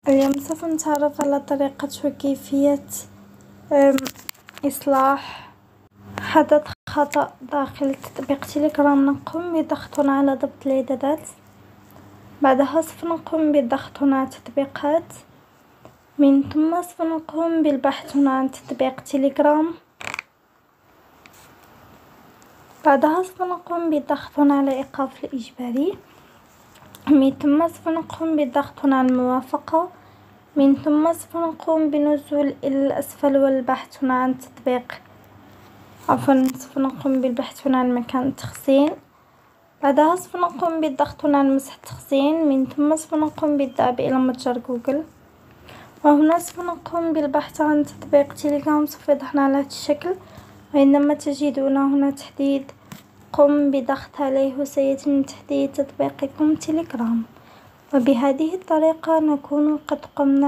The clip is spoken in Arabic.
اليوم سوف نتعرف على طريقة وكيفية إصلاح حدث خطأ داخل تطبيق تليجرام. نقوم بضغط على ضبط الإعدادات، بعدها سوف نقوم بالضغط على تطبيقات، من ثم سوف نقوم بالبحث عن تطبيق تليجرام، بعدها سوف نقوم بالضغط على إيقاف الإجباري، من ثم سوف نقوم بالضغط على الموافقة، من ثم سوف نقوم بالنزول إلى الأسفل والبحث عن سوف نقوم بالبحث عن مكان التخزين، بعدها سوف نقوم بالضغط على مسح التخزين، من ثم سوف نقوم بالذهاب إلى متجر جوجل، وهنا سوف نقوم بالبحث عن تطبيق تليجرام. سوف يظهر على هذا الشكل، وعندما تجدون هنا تحديد قم بضغط عليه وسيتم تحديد تطبيقكم تليجرام. وبهذه الطريقة نكون قد قمنا